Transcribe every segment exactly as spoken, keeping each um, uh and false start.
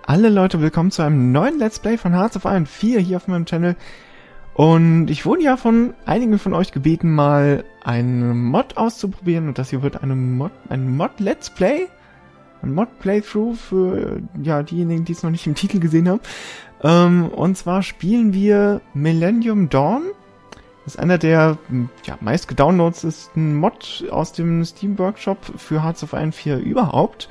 alle Leute, willkommen zu einem neuen Let's Play von Hearts of Iron vier hier auf meinem Channel. Und ich wurde ja von einigen von euch gebeten, mal eine Mod auszuprobieren. Und das hier wird eine Mod, ein Mod-Let's Play, ein Mod-Playthrough für ja diejenigen, die es noch nicht im Titel gesehen haben. Ähm, und zwar spielen wir Millennium Dawn. Das ist einer der ja, meist gedownloadetsten Mod aus dem Steam Workshop für Hearts of Iron vier überhaupt.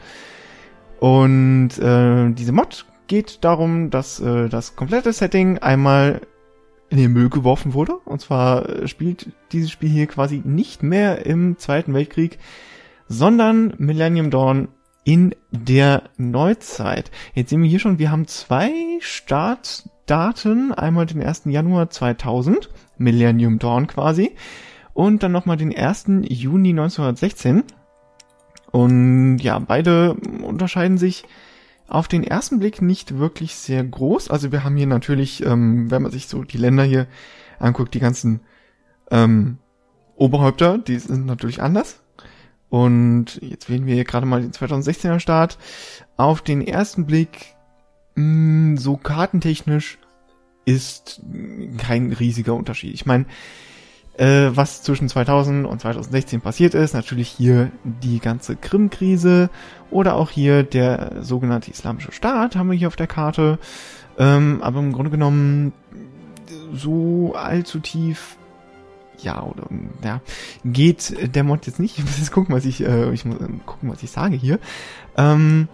Und äh, diese Mod geht darum, dass äh, das komplette Setting einmal in den Müll geworfen wurde. Und zwar spielt dieses Spiel hier quasi nicht mehr im Zweiten Weltkrieg, sondern Millennium Dawn in der Neuzeit. Jetzt sehen wir hier schon, wir haben zwei Startdaten. Einmal den ersten Januar zweitausend, Millennium Dawn quasi. Und dann nochmal den ersten Juni neunzehnhundertsechzehn. Und ja, beide unterscheiden sich auf den ersten Blick nicht wirklich sehr groß. Also wir haben hier natürlich, ähm, wenn man sich so die Länder hier anguckt, die ganzen ähm, Oberhäupter, die sind natürlich anders. Und jetzt wählen wir hier gerade mal den zweitausendsechzehner Start. Auf den ersten Blick, mh, so kartentechnisch, ist kein riesiger Unterschied. Ich meine, Äh, was zwischen zweitausend und zweitausendsechzehn passiert ist, natürlich hier die ganze Krim-Krise oder auch hier der sogenannte Islamische Staat haben wir hier auf der Karte, ähm, aber im Grunde genommen so allzu tief, ja, oder, ja, geht der Mod jetzt nicht. Ich muss jetzt gucken, was ich, äh, ich muss gucken, was ich sage hier. Ähm,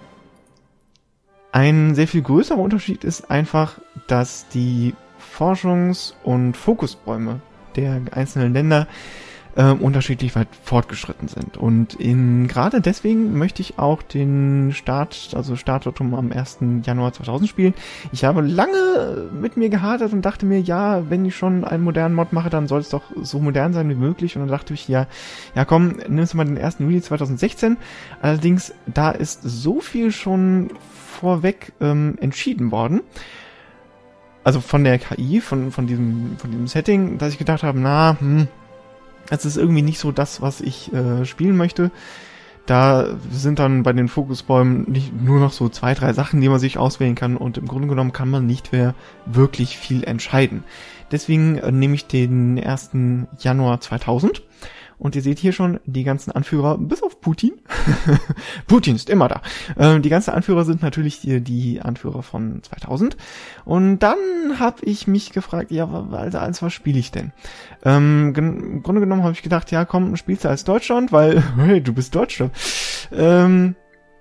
ein sehr viel größerer Unterschied ist einfach, dass die Forschungs- und Fokusbäume der einzelnen Länder äh, unterschiedlich weit fortgeschritten sind. Und in gerade deswegen möchte ich auch den Start, also Startdatum am ersten Januar zweitausend spielen. Ich habe lange mit mir gehadert und dachte mir, ja, wenn ich schon einen modernen Mod mache, dann soll es doch so modern sein wie möglich. Und dann dachte ich, ja, ja komm, nimmst du mal den ersten Juli zweitausendsechzehn. Allerdings, da ist so viel schon vorweg ähm, entschieden worden, also von der K I, von von diesem von diesem Setting, dass ich gedacht habe, na, hm, das ist irgendwie nicht so das, was ich äh, spielen möchte. Da sind dann bei den Fokusbäumen nicht nur noch so zwei, drei Sachen, die man sich auswählen kann, und im Grunde genommen kann man nicht mehr wirklich viel entscheiden. Deswegen äh, nehme ich den ersten Januar zweitausend. Und ihr seht hier schon die ganzen Anführer, bis auf Putin. Putin ist immer da. Ähm, die ganzen Anführer sind natürlich die, die Anführer von zweitausend. Und dann habe ich mich gefragt, ja, also als was spiele ich denn? Ähm, Im Grunde genommen habe ich gedacht, ja komm, spielst du als Deutschland, weil, hey, du bist Deutscher. Ähm,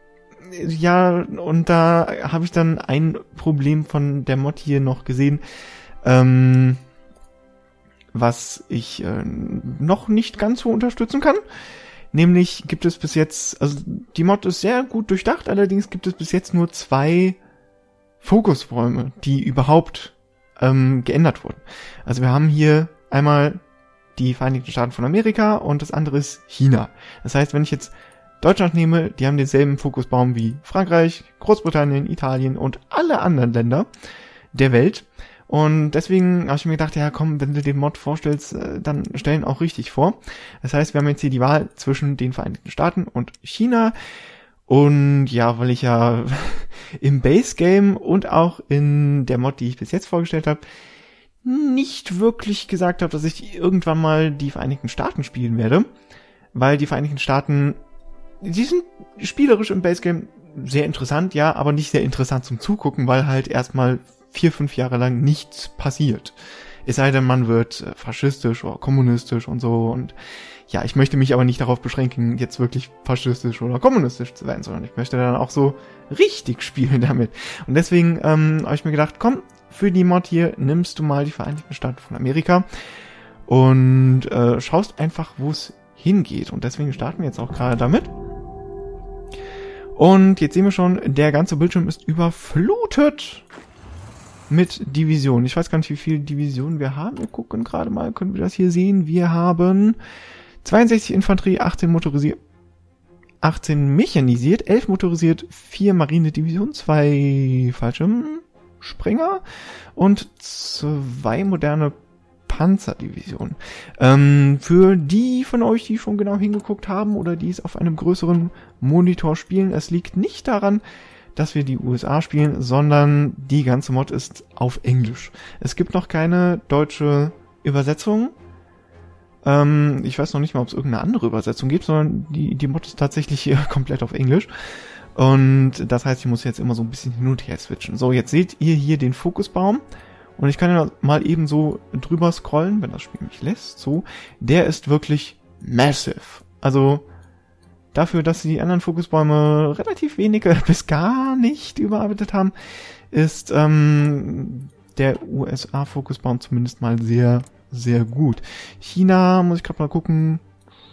ja, und da habe ich dann ein Problem von der Mod hier noch gesehen. Ähm... was ich äh, noch nicht ganz so unterstützen kann. Nämlich gibt es bis jetzt, also die Mod ist sehr gut durchdacht, allerdings gibt es bis jetzt nur zwei Fokusräume, die überhaupt ähm, geändert wurden. Also wir haben hier einmal die Vereinigten Staaten von Amerika und das andere ist China. Das heißt, wenn ich jetzt Deutschland nehme, die haben denselben Fokusbaum wie Frankreich, Großbritannien, Italien und alle anderen Länder der Welt. Und deswegen habe ich mir gedacht, ja komm, wenn du den Mod vorstellst, dann stellen auch richtig vor. Das heißt, wir haben jetzt hier die Wahl zwischen den Vereinigten Staaten und China. Und ja, weil ich ja im Base Game und auch in der Mod, die ich bis jetzt vorgestellt habe, nicht wirklich gesagt habe, dass ich irgendwann mal die Vereinigten Staaten spielen werde. Weil die Vereinigten Staaten, die sind spielerisch im Base Game sehr interessant, ja, aber nicht sehr interessant zum Zugucken, weil halt erstmal vier, fünf Jahre lang nichts passiert. Es sei denn, man wird äh, faschistisch oder kommunistisch und so. Und ja, ich möchte mich aber nicht darauf beschränken, jetzt wirklich faschistisch oder kommunistisch zu werden, sondern ich möchte dann auch so richtig spielen damit. Und deswegen ähm, habe ich mir gedacht, komm, für die Mod hier nimmst du mal die Vereinigten Staaten von Amerika und äh, schaust einfach, wo es hingeht. Und deswegen starten wir jetzt auch gerade damit. Und jetzt sehen wir schon, der ganze Bildschirm ist überflutet mit Divisionen. Ich weiß gar nicht, wie viele Divisionen wir haben. Wir gucken gerade mal, können wir das hier sehen. Wir haben zweiundsechzig Infanterie, achtzehn motorisiert, achtzehn mechanisiert, elf motorisiert, vier Marinedivisionen, zwei Fallschirmspringer und zwei moderne Panzerdivisionen. Ähm, für die von euch, die schon genau hingeguckt haben oder die es auf einem größeren Monitor spielen, es liegt nicht daran, dass wir die U S A spielen, sondern die ganze Mod ist auf Englisch. Es gibt noch keine deutsche Übersetzung. Ähm, ich weiß noch nicht mal, ob es irgendeine andere Übersetzung gibt, sondern die, die Mod ist tatsächlich hier komplett auf Englisch. Und das heißt, ich muss jetzt immer so ein bisschen hin und her switchen. So, jetzt seht ihr hier den Fokusbaum. Und ich kann ja mal eben so drüber scrollen, wenn das Spiel mich lässt. So, der ist wirklich massive. Also dafür, dass sie die anderen Fokusbäume relativ wenige bis gar nicht überarbeitet haben, ist ähm, der U S A-Fokusbaum zumindest mal sehr, sehr gut. China, muss ich gerade mal gucken,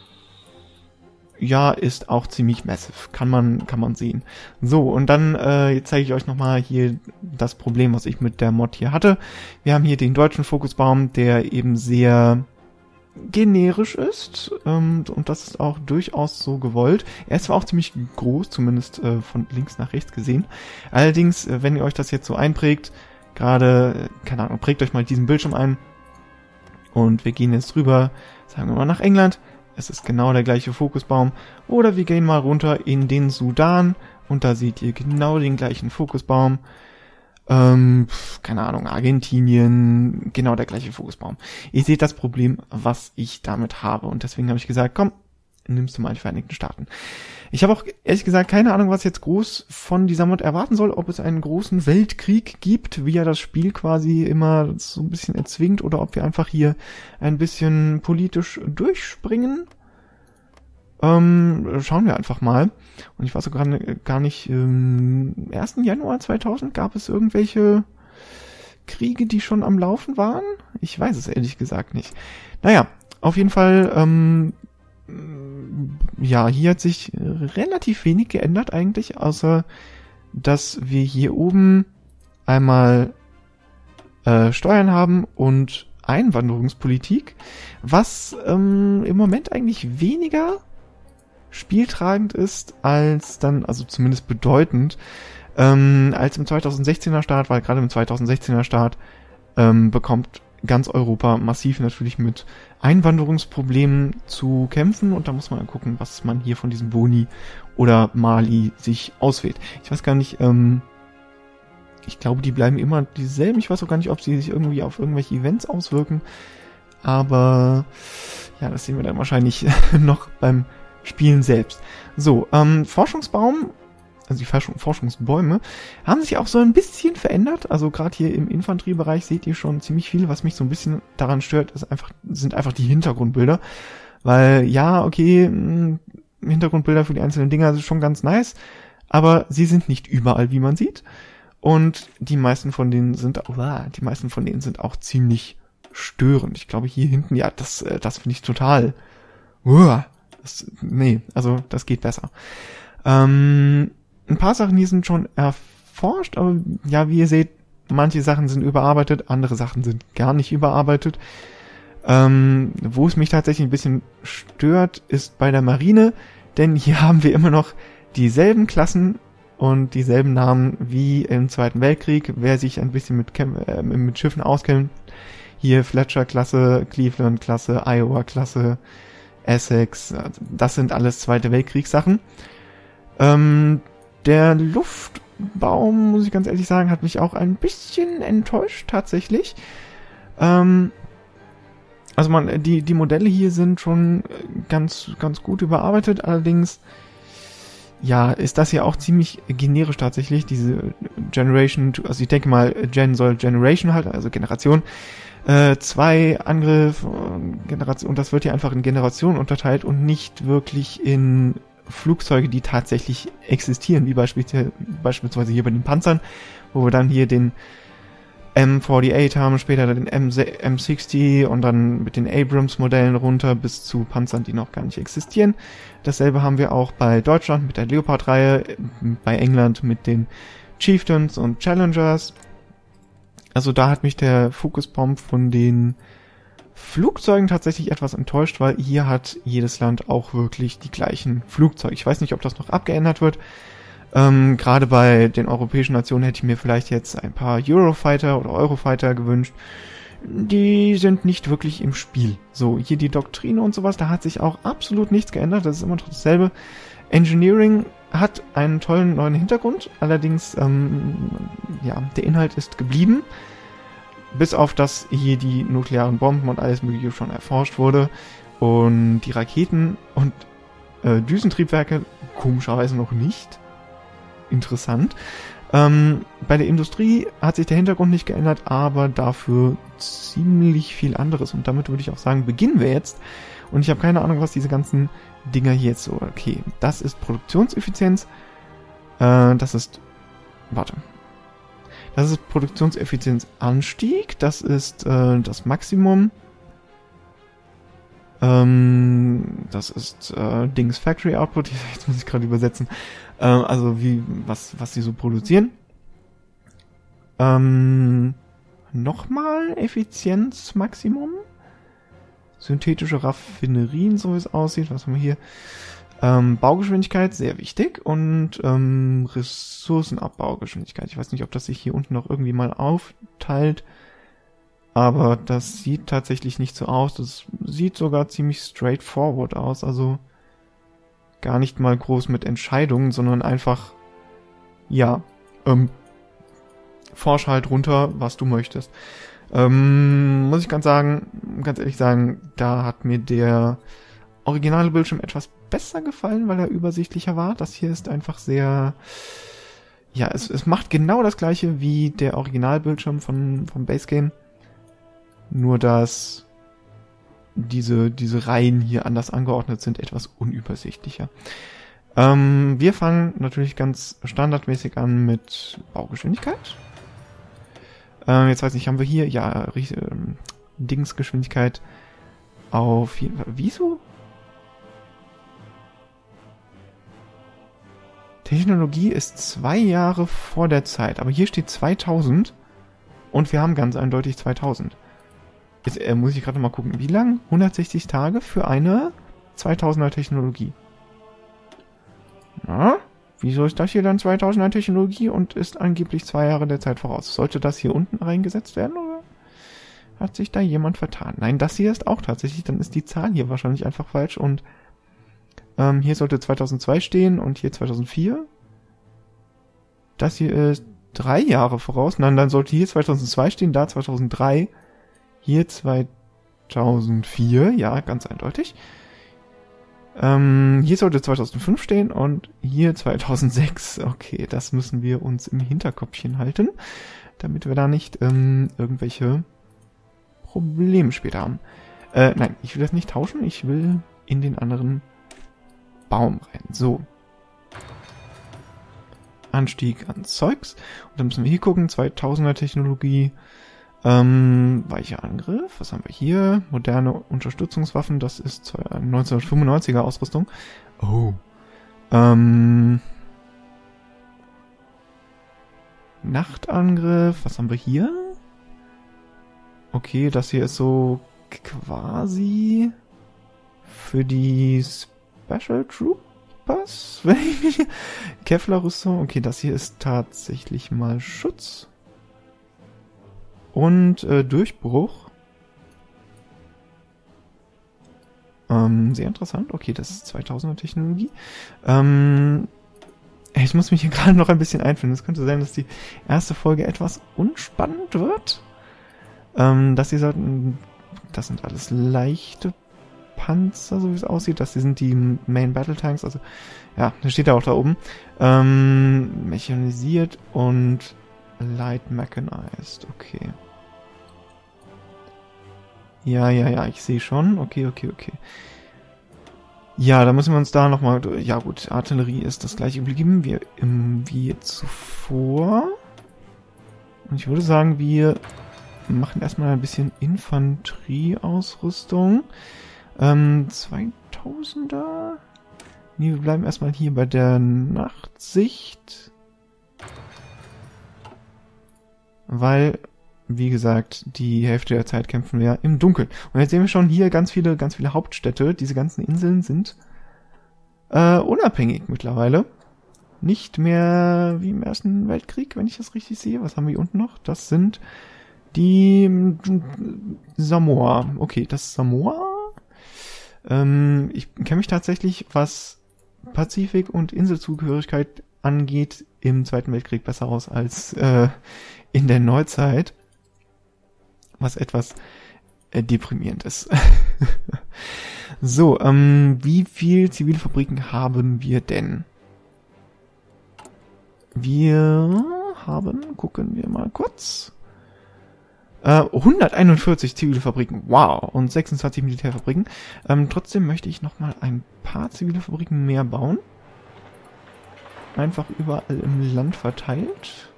ja, ist auch ziemlich massive. Kann man, kann man sehen. So, und dann äh, jetzt zeige ich euch nochmal hier das Problem, was ich mit der Mod hier hatte. Wir haben hier den deutschen Fokusbaum, der eben sehr generisch ist. Ähm, und das ist auch durchaus so gewollt. Er ist zwar auch ziemlich groß, zumindest äh, von links nach rechts gesehen. Allerdings, äh, wenn ihr euch das jetzt so einprägt, gerade, äh, keine Ahnung, prägt euch mal diesen Bildschirm ein. Und wir gehen jetzt rüber, sagen wir mal nach England. Es ist genau der gleiche Fokusbaum. Oder wir gehen mal runter in den Sudan und da seht ihr genau den gleichen Fokusbaum. Ähm, keine Ahnung, Argentinien, genau der gleiche Fokusbaum. Ihr seht das Problem, was ich damit habe. Und deswegen habe ich gesagt, komm, nimmst du mal die Vereinigten Staaten. Ich habe auch ehrlich gesagt keine Ahnung, was jetzt groß von dieser Mod erwarten soll, ob es einen großen Weltkrieg gibt, wie er das Spiel quasi immer so ein bisschen erzwingt, oder ob wir einfach hier ein bisschen politisch durchspringen. Ähm, schauen wir einfach mal. Und ich weiß sogar gar nicht, ähm, ersten Januar zweitausend gab es irgendwelche Kriege, die schon am Laufen waren? Ich weiß es ehrlich gesagt nicht. Naja, auf jeden Fall, ähm, ja, hier hat sich relativ wenig geändert eigentlich, außer dass wir hier oben einmal äh, Steuern haben und Einwanderungspolitik, was ähm, im Moment eigentlich weniger spieltragend ist als dann, also zumindest bedeutend, ähm, als im zweitausendsechzehner Start, weil gerade im zweitausendsechzehner Start ähm, bekommt ganz Europa massiv natürlich mit Einwanderungsproblemen zu kämpfen, und da muss man gucken, was man hier von diesem Boni oder Mali sich auswählt. Ich weiß gar nicht, ähm, ich glaube, die bleiben immer dieselben. Ich weiß auch gar nicht, ob sie sich irgendwie auf irgendwelche Events auswirken, aber ja, das sehen wir dann wahrscheinlich noch beim Spielen selbst. So, ähm, Forschungsbaum, also die Forschung, Forschungsbäume, haben sich auch so ein bisschen verändert. Also gerade hier im Infanteriebereich seht ihr schon ziemlich viel. Was mich so ein bisschen daran stört, ist einfach, sind einfach die Hintergrundbilder. Weil, ja, okay, mh, Hintergrundbilder für die einzelnen Dinger sind schon ganz nice, aber sie sind nicht überall, wie man sieht. Und die meisten von denen sind, oh, die meisten von denen sind auch ziemlich störend. Ich glaube, hier hinten, ja, das, das finde ich total, uh, das, nee, also das geht besser. Ähm, ein paar Sachen hier sind schon erforscht, aber ja, wie ihr seht, manche Sachen sind überarbeitet, andere Sachen sind gar nicht überarbeitet. Ähm, wo es mich tatsächlich ein bisschen stört, ist bei der Marine, denn hier haben wir immer noch dieselben Klassen und dieselben Namen wie im Zweiten Weltkrieg. Wer sich ein bisschen mit, Cam- äh, mit Schiffen auskennt, hier Fletcher-Klasse, Cleveland-Klasse, Iowa-Klasse, Essex, das sind alles Zweite Weltkriegssachen. Ähm, der Luftbaum, muss ich ganz ehrlich sagen, hat mich auch ein bisschen enttäuscht tatsächlich. Ähm, also man, die, die Modelle hier sind schon ganz, ganz gut überarbeitet, allerdings ja, ist das ja auch ziemlich generisch tatsächlich, diese Generation, also ich denke mal, Gen soll Generation halt, also Generation, äh, zwei Angriff, Generation, und das wird hier einfach in Generationen unterteilt und nicht wirklich in Flugzeuge, die tatsächlich existieren, wie beispielsweise, beispielsweise hier bei den Panzern, wo wir dann hier den M achtundvierzig haben, später den M sechzig und dann mit den Abrams-Modellen runter bis zu Panzern, die noch gar nicht existieren. Dasselbe haben wir auch bei Deutschland mit der Leopard-Reihe, bei England mit den Chieftains und Challengers. Also da hat mich der Fokusbaum von den Flugzeugen tatsächlich etwas enttäuscht, weil hier hat jedes Land auch wirklich die gleichen Flugzeuge. Ich weiß nicht, ob das noch abgeändert wird. Ähm, gerade bei den europäischen Nationen hätte ich mir vielleicht jetzt ein paar Eurofighter oder Eurofighter gewünscht. Die sind nicht wirklich im Spiel. So, hier die Doktrine und sowas, da hat sich auch absolut nichts geändert. Das ist immer noch dasselbe. Engineering hat einen tollen neuen Hintergrund, allerdings, ähm, ja, der Inhalt ist geblieben. Bis auf, dass hier die nuklearen Bomben und alles Mögliche schon erforscht wurde. Und die Raketen und äh, Düsentriebwerke komischerweise noch nicht. Interessant. Ähm, bei der Industrie hat sich der Hintergrund nicht geändert, aber dafür ziemlich viel anderes. Und damit würde ich auch sagen, beginnen wir jetzt. Und ich habe keine Ahnung, was diese ganzen Dinger hier jetzt so... Okay, das ist Produktionseffizienz. Äh, das ist... Warte. Das ist Produktionseffizienzanstieg. Das ist äh, das Maximum. Ähm, das ist äh, Dings Factory Output. Jetzt muss ich gerade übersetzen. Äh, also wie was was sie so produzieren. Ähm, nochmal Effizienzmaximum. Synthetische Raffinerien, so wie es aussieht. Was haben wir hier? Ähm, Baugeschwindigkeit, sehr wichtig. Und ähm, Ressourcenabbaugeschwindigkeit. Ich weiß nicht, ob das sich hier unten noch irgendwie mal aufteilt. Aber das sieht tatsächlich nicht so aus. Das sieht sogar ziemlich straightforward aus. Also gar nicht mal groß mit Entscheidungen, sondern einfach, ja, ähm, forsch halt runter, was du möchtest. Ähm, muss ich ganz sagen, ganz ehrlich sagen, da hat mir der originale Bildschirm etwas besser gefallen, weil er übersichtlicher war. Das hier ist einfach sehr, ja, es, es macht genau das gleiche wie der Originalbildschirm von, vom Base Game. Nur, dass diese, diese Reihen hier anders angeordnet sind, etwas unübersichtlicher. Ähm, wir fangen natürlich ganz standardmäßig an mit Baugeschwindigkeit. Ähm, jetzt weiß nicht, haben wir hier, ja, äh, Dingsgeschwindigkeit auf jeden Fall. Wieso? Technologie ist zwei Jahre vor der Zeit, aber hier steht zweitausend und wir haben ganz eindeutig zweitausend. Jetzt äh, muss ich gerade mal gucken, wie lang? hundertsechzig Tage für eine zweitausender Technologie. Na, wieso ist das hier dann zweitausender Technologie und ist angeblich zwei Jahre der Zeit voraus? Sollte das hier unten reingesetzt werden oder hat sich da jemand vertan? Nein, das hier ist auch tatsächlich, dann ist die Zahl hier wahrscheinlich einfach falsch und ähm, hier sollte zweitausendzwei stehen und hier zweitausendvier. Das hier ist drei Jahre voraus. Nein, dann sollte hier zweitausendzwei stehen, da zweitausenddrei. Hier zweitausendvier, ja, ganz eindeutig. Ähm, hier sollte zweitausendfünf stehen und hier zweitausendsechs. Okay, das müssen wir uns im Hinterkopfchen halten, damit wir da nicht ähm, irgendwelche Probleme später haben. Äh, nein, ich will das nicht tauschen, ich will in den anderen Baum rein. So. Anstieg an Zeugs. Und dann müssen wir hier gucken, zweitausender Technologie. Ähm, weicher Angriff, was haben wir hier? Moderne Unterstützungswaffen, das ist neunzehnhundertfünfundneunziger Ausrüstung. Oh. Ähm. Nachtangriff, was haben wir hier? Okay, das hier ist so quasi für die Special Troopers. Kevlar-Rüstung, okay, das hier ist tatsächlich mal Schutz. Und äh, Durchbruch. Ähm, sehr interessant. Okay, das ist zweitausender Technologie. Ähm, ich muss mich hier gerade noch ein bisschen einfinden. Es könnte sein, dass die erste Folge etwas unspannend wird. Ähm, dass sie sollten... Das sind alles leichte Panzer, so wie es aussieht. Das hier sind die Main Battle Tanks. Also, ja, das steht da auch da oben. Ähm, mechanisiert und Light Mechanized. Okay. Ja, ja, ja, ich sehe schon. Okay, okay, okay. Ja, da müssen wir uns da nochmal... Ja gut, Artillerie ist das gleiche geblieben wie, im, wie zuvor. Und ich würde sagen, wir machen erstmal ein bisschen Infanterieausrüstung. Ähm, zweitausender? Nee, wir bleiben erstmal hier bei der Nachtsicht. Weil... Wie gesagt, die Hälfte der Zeit kämpfen wir im Dunkeln. Und jetzt sehen wir schon hier ganz viele, ganz viele Hauptstädte. Diese ganzen Inseln sind äh, unabhängig mittlerweile. Nicht mehr wie im Ersten Weltkrieg, wenn ich das richtig sehe. Was haben wir hier unten noch? Das sind die Samoa. Okay, das ist Samoa. Ähm, ich kenne mich tatsächlich, was Pazifik und Inselzugehörigkeit angeht, im Zweiten Weltkrieg besser aus als äh, in der Neuzeit. Was etwas äh, deprimierend ist. So, ähm, wie viel zivile Fabriken haben wir denn? Wir haben, gucken wir mal kurz, äh, hunderteinundvierzig zivile Fabriken, wow, und sechsundzwanzig Militärfabriken. Ähm, trotzdem möchte ich nochmal ein paar zivile Fabriken mehr bauen. Einfach überall im Land verteilt.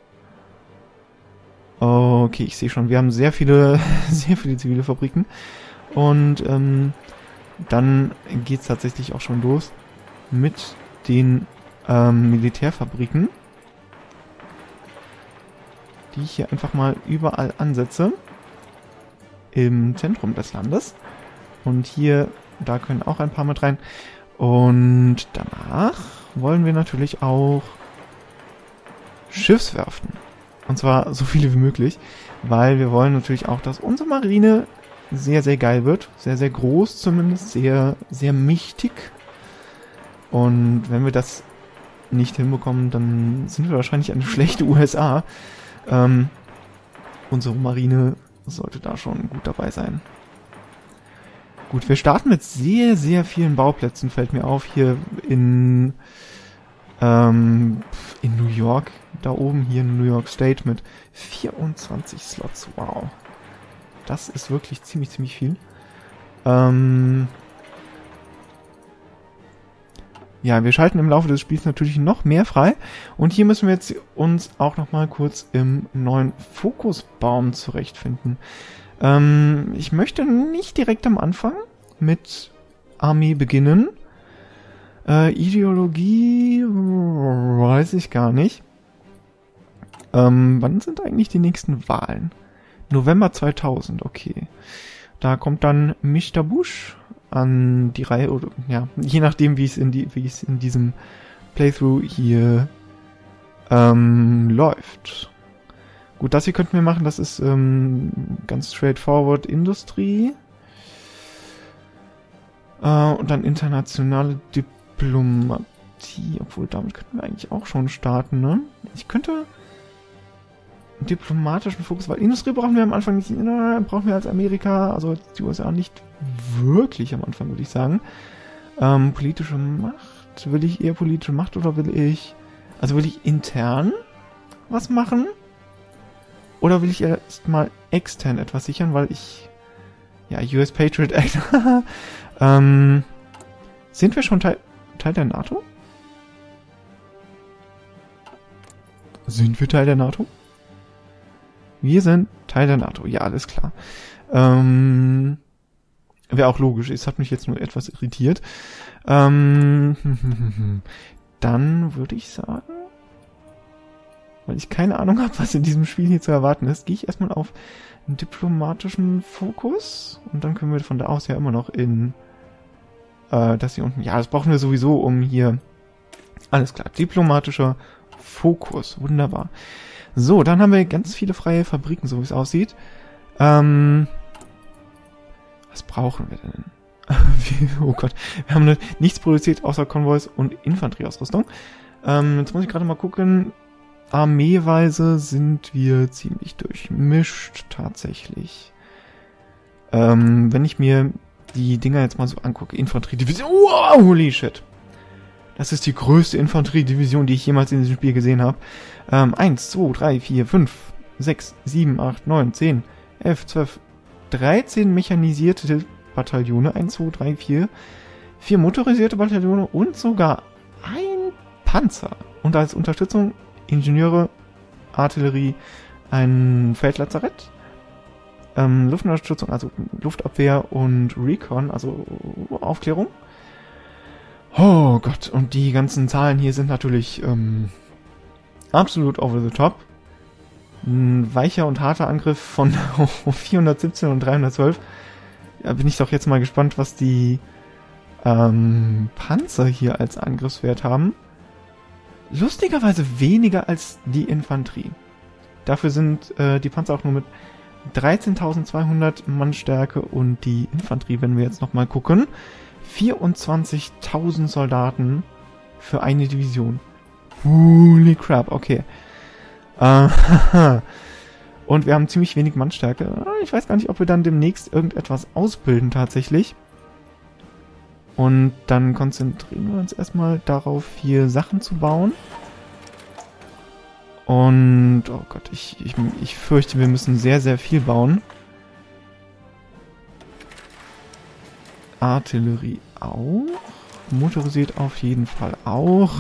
Okay, ich sehe schon, wir haben sehr viele, sehr viele zivile Fabriken. Und ähm, dann geht es tatsächlich auch schon los mit den ähm, Militärfabriken, die ich hier einfach mal überall ansetze. Im Zentrum des Landes. Und hier, da können auch ein paar mit rein. Und danach wollen wir natürlich auch Schiffswerften. Und zwar so viele wie möglich, weil wir wollen natürlich auch, dass unsere Marine sehr, sehr geil wird. Sehr, sehr groß zumindest. Sehr, sehr mächtig. Und wenn wir das nicht hinbekommen, dann sind wir wahrscheinlich eine schlechte U S A. Ähm, unsere Marine sollte da schon gut dabei sein. Gut, wir starten mit sehr, sehr vielen Bauplätzen, fällt mir auf, hier in, ähm, in New York, da oben hier in New York State mit vierundzwanzig Slots, wow. Das ist wirklich ziemlich, ziemlich viel. Ähm, ja, wir schalten im Laufe des Spiels natürlich noch mehr frei. Und hier müssen wir jetzt uns auch noch mal kurz im neuen Fokusbaum zurechtfinden. Ähm, ich möchte nicht direkt am Anfang mit Armee beginnen. Äh, Ideologie weiß ich gar nicht. Ähm, wann sind eigentlich die nächsten Wahlen? November zweitausend, okay. Da kommt dann Mister Bush an die Reihe, oder ja, je nachdem, wie es in die, wie es in diesem Playthrough hier ähm, läuft. Gut, das hier könnten wir machen, das ist ähm, ganz straightforward Industrie. Äh, und dann internationale Diplomatie, obwohl damit könnten wir eigentlich auch schon starten, ne? Ich könnte diplomatischen Fokus, weil Industrie brauchen wir am Anfang nicht, na, brauchen wir als Amerika, also die U S A nicht wirklich am Anfang, würde ich sagen. Ähm, politische Macht, will ich eher politische Macht oder will ich, also will ich intern was machen? Oder will ich erstmal extern etwas sichern, weil ich, ja, U S Patriot Act, ähm, sind wir schon Teil, Teil der NATO? Sind wir Teil der NATO? Wir sind Teil der NATO, ja, alles klar. Ähm, wäre auch logisch, es hat mich jetzt nur etwas irritiert. Ähm, dann würde ich sagen, weil ich keine Ahnung habe, was in diesem Spiel hier zu erwarten ist, gehe ich erstmal auf einen diplomatischen Fokus und dann können wir von da aus ja immer noch in äh, das hier unten, ja, das brauchen wir sowieso, um hier, alles klar, diplomatischer Fokus, wunderbar. So, dann haben wir ganz viele freie Fabriken, so wie es aussieht. Ähm, was brauchen wir denn? Oh Gott, wir haben nichts produziert außer Konvois und Infanterieausrüstung. Ähm, jetzt muss ich gerade mal gucken. Armeeweise sind wir ziemlich durchmischt, tatsächlich. Ähm, wenn ich mir die Dinger jetzt mal so angucke. Infanteriedivision. Wow, holy shit. Das ist die größte Infanteriedivision, die ich jemals in diesem Spiel gesehen habe. Ähm, eins, zwei, drei, vier, fünf, sechs, sieben, acht, neun, zehn, elf, zwölf, dreizehn mechanisierte Bataillone. eins, zwei, drei, vier, vier motorisierte Bataillone und sogar ein Panzer. Und als Unterstützung Ingenieure, Artillerie, ein Feldlazarett, ähm, Luftunterstützung, also Luftabwehr und Recon, also Aufklärung. Oh Gott, und die ganzen Zahlen hier sind natürlich ähm, absolut over the top. Ein weicher und harter Angriff von vierhundertsiebzehn und dreihundertzwölf. Da bin ich doch jetzt mal gespannt, was die ähm, Panzer hier als Angriffswert haben. Lustigerweise weniger als die Infanterie. Dafür sind äh, die Panzer auch nur mit dreizehntausendzweihundert Mannstärke und die Infanterie, wenn wir jetzt nochmal gucken, vierundzwanzigtausend Soldaten für eine Division. Holy crap, okay. Äh, und wir haben ziemlich wenig Mannstärke. Ich weiß gar nicht, ob wir dann demnächst irgendetwas ausbilden tatsächlich. Und dann konzentrieren wir uns erstmal darauf, hier Sachen zu bauen. Und, oh Gott, ich, ich, ich fürchte, wir müssen sehr, sehr viel bauen. Artillerie auch. Motorisiert auf jeden Fall auch.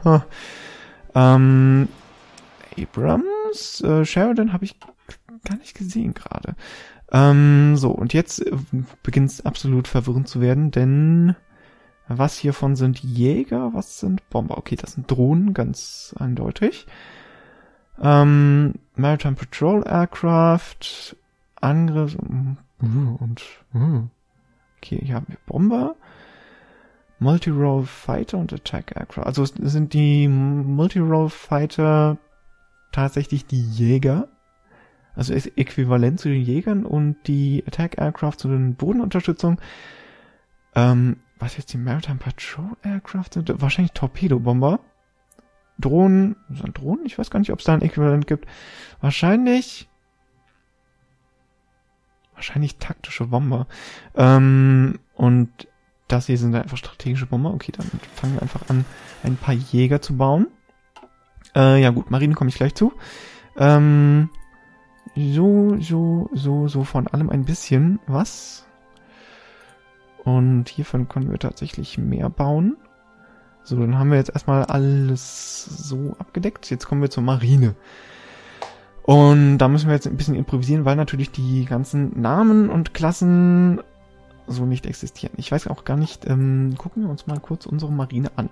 ähm, Abrams, äh, Sheridan habe ich gar nicht gesehen gerade. Ähm, so, und jetzt äh, beginnt es absolut verwirrend zu werden, denn was hiervon sind Jäger, was sind Bomber? Okay, das sind Drohnen, ganz eindeutig. Ähm, Maritime Patrol Aircraft, Angriff und okay, hier haben wir Bomber, Multi-Role Fighter und Attack Aircraft. Also sind die Multi-Role Fighter tatsächlich die Jäger, also ist äquivalent zu den Jägern, und die Attack Aircraft zu den Bodenunterstützung. Ähm, was jetzt die Maritime Patrol Aircraft sind? Wahrscheinlich Torpedobomber. Drohnen, sind Drohnen? Ich weiß gar nicht, ob es da ein Äquivalent gibt. Wahrscheinlich, wahrscheinlich taktische Bomber. Ähm, und das hier sind einfach strategische Bomber. Okay, dann fangen wir einfach an, ein paar Jäger zu bauen. Äh, ja gut, Marine komme ich gleich zu. Ähm, so, so, so, so von allem ein bisschen was. Und hiervon können wir tatsächlich mehr bauen. So, dann haben wir jetzt erstmal alles so abgedeckt. Jetzt kommen wir zur Marine. Und da müssen wir jetzt ein bisschen improvisieren, weil natürlich die ganzen Namen und Klassen so nicht existieren. Ich weiß auch gar nicht, ähm, gucken wir uns mal kurz unsere Marine an.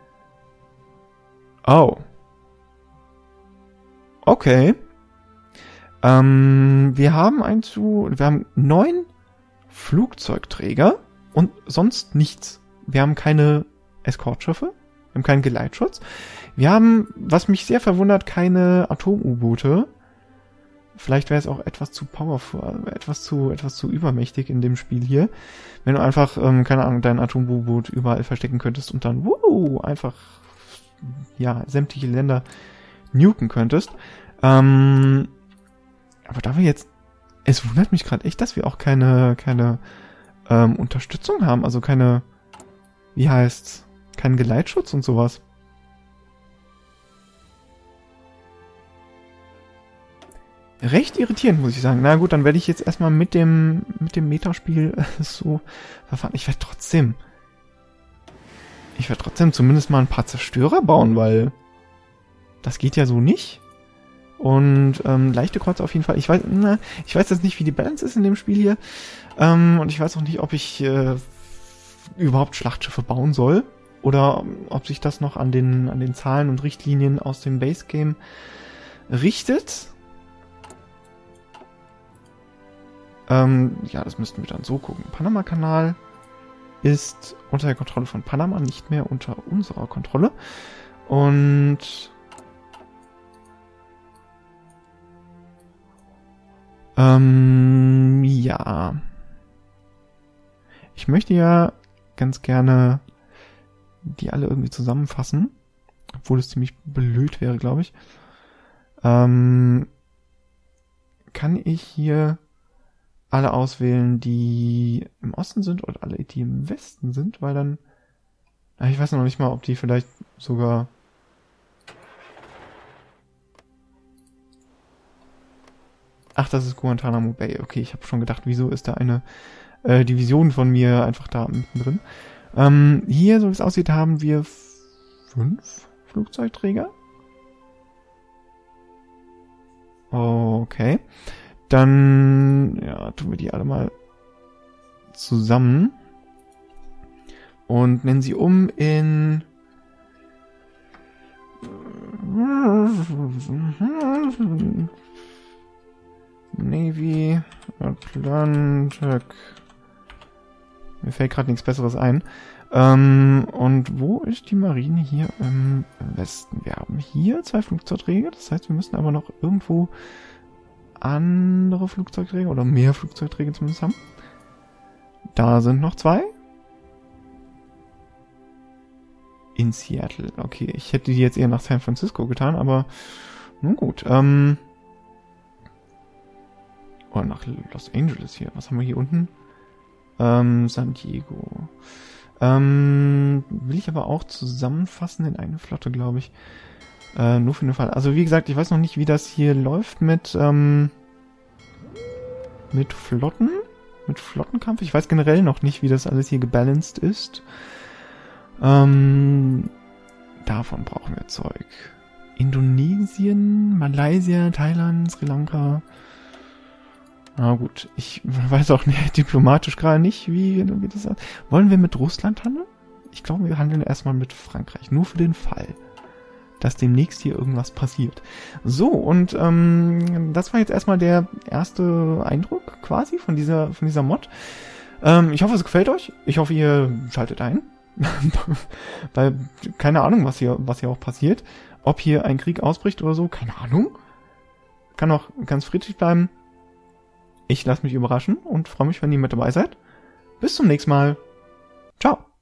Oh. Okay. Ähm, wir haben ein zu, wir haben neun Flugzeugträger und sonst nichts. Wir haben keine Eskortschiffe, wir haben keinen Geleitschutz. Wir haben, was mich sehr verwundert, keine Atom-U-Boote. Vielleicht wäre es auch etwas zu powerful, etwas zu, etwas zu übermächtig in dem Spiel hier. Wenn du einfach, ähm, keine Ahnung, dein Atom-U-Boot überall verstecken könntest und dann, wuhu, einfach, ja, sämtliche Länder nuken könntest. Ähm, aber da wir jetzt, es wundert mich gerade echt, dass wir auch keine, keine, ähm, Unterstützung haben, also keine, wie heißt's, keinen Geleitschutz und sowas. Recht irritierend, muss ich sagen. Na gut, dann werde ich jetzt erstmal mit dem mit dem Metaspiel äh, so verfahren. Ich werde trotzdem ich werde trotzdem zumindest mal ein paar Zerstörer bauen, weil das geht ja so nicht. Und ähm, leichte Kreuzer auf jeden Fall. Ich weiß, na, ich weiß jetzt nicht, wie die Balance ist in dem Spiel hier. Ähm, und ich weiß auch nicht, ob ich äh, überhaupt Schlachtschiffe bauen soll. Oder ob sich das noch an den an den Zahlen und Richtlinien aus dem Base Game richtet. Ähm, ja, das müssten wir dann so gucken. Panama-Kanal ist unter der Kontrolle von Panama, nicht mehr unter unserer Kontrolle. Und ähm, ja. Ich möchte ja ganz gerne die alle irgendwie zusammenfassen. Obwohl es ziemlich blöd wäre, glaube ich. Ähm, kann ich hier alle auswählen, die im Osten sind oder alle, die im Westen sind, weil dann, ich weiß noch nicht mal, ob die vielleicht sogar ach, das ist Guantanamo Bay. Okay, ich habe schon gedacht, wieso ist da eine äh, Division von mir einfach da mittendrin. Ähm, hier, so wie es aussieht, haben wir fünf Flugzeugträger. Okay. Dann, ja, tun wir die alle mal zusammen und nennen sie um in Navy Atlantic. Mir fällt gerade nichts Besseres ein. Ähm, und wo ist die Marine hier im Westen? Wir haben hier zwei Flugzeugträger, das heißt, wir müssen aber noch irgendwo andere Flugzeugträger oder mehr Flugzeugträger zumindest haben. Da sind noch zwei. in Seattle. Okay, ich hätte die jetzt eher nach San Francisco getan, aber nun gut. Ähm, oh, nach Los Angeles hier. Was haben wir hier unten? Ähm, San Diego. Ähm, will ich aber auch zusammenfassen in eine Flotte, glaube ich. Äh, nur für den Fall. Also wie gesagt, ich weiß noch nicht, wie das hier läuft mit, ähm, mit Flotten. Mit Flottenkampf. Ich weiß generell noch nicht, wie das alles hier gebalanced ist. Ähm, davon brauchen wir Zeug. Indonesien, Malaysia, Thailand, Sri Lanka. Na gut, ich weiß auch nicht, diplomatisch gerade nicht, wie, wie das ist. Wollen wir mit Russland handeln? Ich glaube, wir handeln erstmal mit Frankreich. Nur für den Fall, dass demnächst hier irgendwas passiert. So, und ähm, das war jetzt erstmal der erste Eindruck quasi von dieser, von dieser Mod. Ähm, ich hoffe, es gefällt euch. Ich hoffe, ihr schaltet ein. Weil, keine Ahnung, was hier, was hier auch passiert. Ob hier ein Krieg ausbricht oder so, keine Ahnung. Kann auch ganz friedlich bleiben. Ich lasse mich überraschen und freue mich, wenn ihr mit dabei seid. Bis zum nächsten Mal. Ciao.